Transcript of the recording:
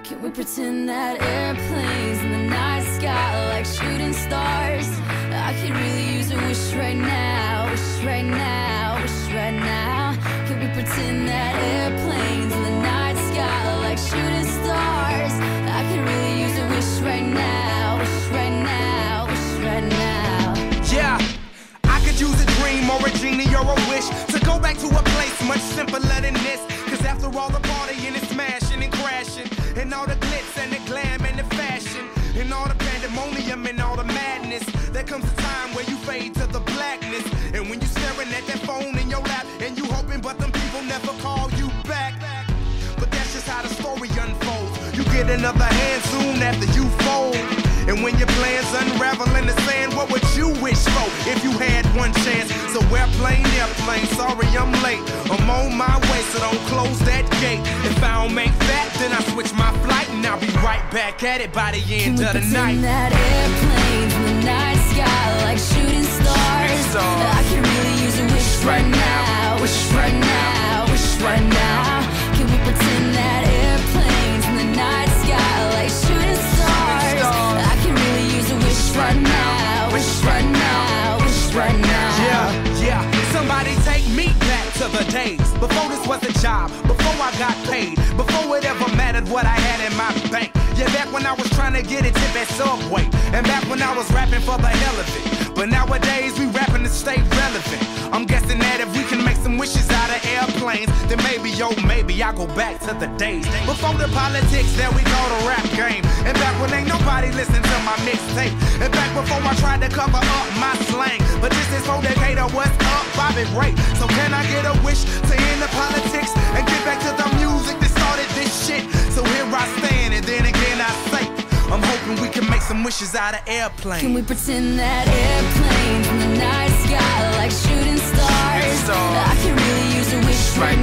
Can we pretend that airplanes in the night sky like shooting stars? I could really use a wish right now, wish right now, wish right now. Can we pretend that airplanes in the night sky like shooting stars? I could really use a wish right now, wish right now, wish right now. Yeah, I could use a dream or a genie or a wish to go back to a place much simpler than this. Cause after all the partying and smashing and crashing, and all the glitz and the glam and the fashion, and all the pandemonium and all the madness, there comes a time where you fade to the blackness. And when you staring at that phone in your lap, and you hoping but them people never call you back. But that's just how the story unfolds. You get another hand soon after you fold. And when your plans unravel in the sand, what would you wish for if you had one chance? So airplane, sorry I'm late. I'm on my way, so don't close that gate. If I don't make that, then I switch my flight, and I'll be right back at it by the end of the night. Can we pretend that airplanes in the night sky like shooting stars? I can really use a wish right now, wish right now, wish right now. Can we pretend that airplanes in the night sky like shooting stars? I can really use a wish right now, wish right now, wish right now. Yeah, somebody take me back to the days before this was a job, before I got paid, before it ever mattered what I had in my bank. Yeah, back when I was trying to get a tip at Subway, and back when I was rapping for the hell of it. But nowadays we rapping to stay relevant. I'm guessing that if we can make some wishes out of airplanes, then maybe, yo, maybe I'll go back to the days before the politics that we call the rap game. And back when ain't nobody listened to my mixtape. And back before I tried to cover up my slang. But this is for Decatur, what's up, Bobby Ray? So can I get a wish to end the politics and get back to the music that started this shit? So here I stand, and then again I say, I'm hoping we can make some wishes out of airplanes. Can we pretend that airplanes in the night sky like shooting stars? I can really use a wish right